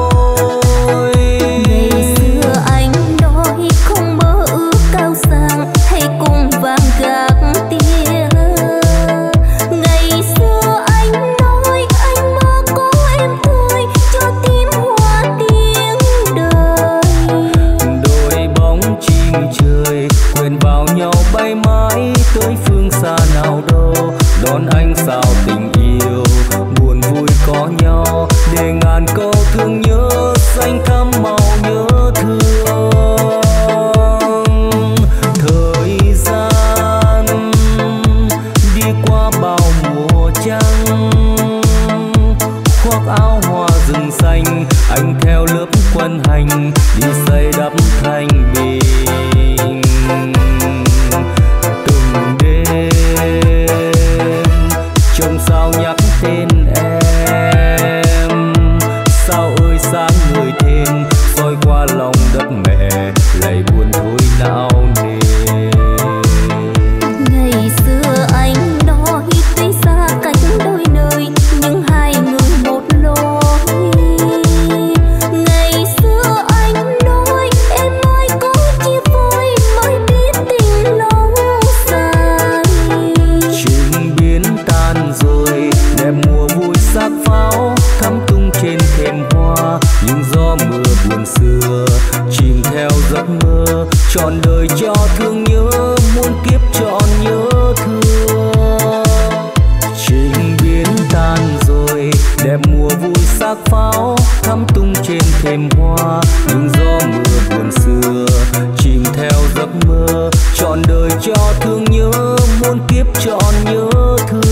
Ngày xưa anh nói không mơ ước cao sang hay cùng vàng gác tia. Ngày xưa anh nói anh mơ có em thôi cho tim hoa tiếng đời. Đôi bóng chim trời quyện vào nhau bay mãi tới phương xa nào đâu, đón anh sao tình yêu buồn vui có nhau để ngàn câu thương nhớ xanh thắm màu nhớ thương. Thời gian đi qua bao mùa trăng, khoác áo hoa rừng xanh anh theo lớp quân hành đi xây đắp thành bình. Từng đêm trông sao nhắc tên em, sao ơi sáng người thêm soi qua lòng đất mẹ lại buồn thôi não nề. Ngày xưa anh nói tuy xa cách đôi nơi nhưng hai người một lối. Ngày xưa anh nói em ơi có chia phôi mới biết tình lâu dài. Chừng biến tan rồi đẹp mùa vui sắc pháo thắm tung trên thềm hoa, nhưng gió mưa buồn xưa chìm theo giấc mơ trọn đời cho thương nhớ muôn kiếp trọn nhớ thương. Chừng biến tan rồi đẹp mùa vui sắc pháo thắm tung trên thềm hoa, nhưng gió mưa buồn xưa chìm theo giấc mơ trọn đời cho thương nhớ muôn kiếp trọn nhớ thương.